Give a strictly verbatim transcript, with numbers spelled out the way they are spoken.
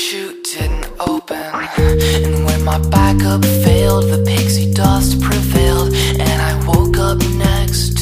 chute didn't open, and when my backup failed, the pixie dust prevailed, and I woke up next